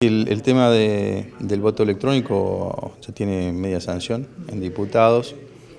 el tema del voto electrónico ya tiene media sanción en diputados,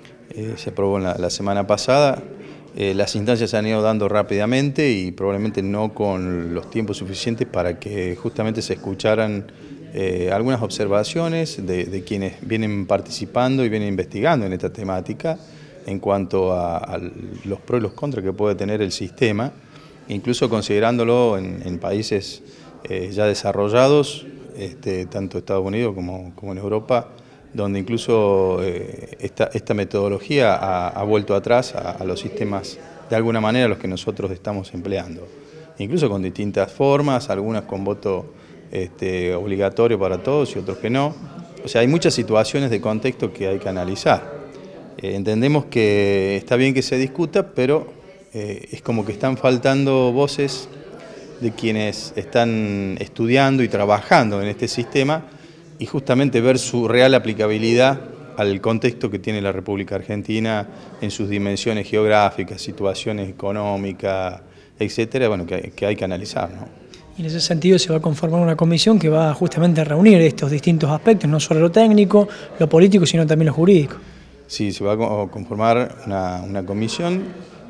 se aprobó la semana pasada, las instancias se han ido dando rápidamente y probablemente no con los tiempos suficientes para que justamente se escucharan algunas observaciones de quienes vienen participando y vienen investigando en esta temática en cuanto a los pros y los contras que puede tener el sistema, incluso considerándolo en países ya desarrollados, tanto Estados Unidos como en Europa, donde incluso esta metodología ha vuelto atrás a los sistemas, de alguna manera, los que nosotros estamos empleando. Incluso con distintas formas, algunas con voto obligatorio para todos y otros que no. O sea, hay muchas situaciones de contexto que hay que analizar. Entendemos que está bien que se discuta, pero es como que están faltando voces de quienes están estudiando y trabajando en este sistema y justamente ver su real aplicabilidad al contexto que tiene la República Argentina en sus dimensiones geográficas, situaciones económicas, etcétera, bueno, que hay que analizar, ¿no? Y en ese sentido se va a conformar una comisión que va justamente a reunir estos distintos aspectos, no solo lo técnico, lo político, sino también lo jurídico. Sí, se va a conformar una comisión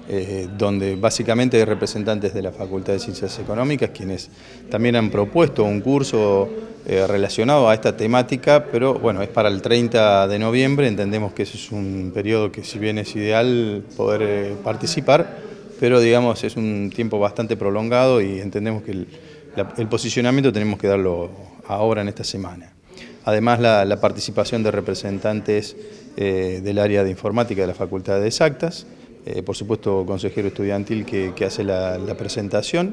donde básicamente hay representantes de la Facultad de Ciencias Económicas, quienes también han propuesto un curso relacionado a esta temática, pero bueno, es para el 30 de noviembre, entendemos que ese es un periodo que si bien es ideal poder participar, pero digamos es un tiempo bastante prolongado y entendemos que el posicionamiento tenemos que darlo ahora en esta semana. Además la participación de representantes del área de informática de la Facultad de Exactas, por supuesto consejero estudiantil que hace la presentación,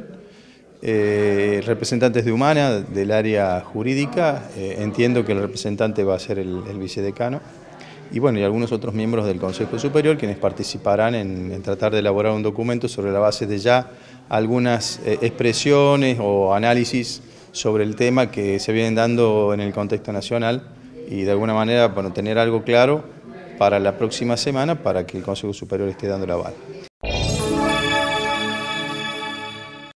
representantes de Humana del área jurídica, entiendo que el representante va a ser el vicedecano, y bueno, y algunos otros miembros del Consejo Superior quienes participarán en tratar de elaborar un documento sobre la base de ya algunas expresiones o análisis sobre el tema que se vienen dando en el contexto nacional y de alguna manera, bueno, tener algo claro para la próxima semana para que el Consejo Superior esté dando el aval.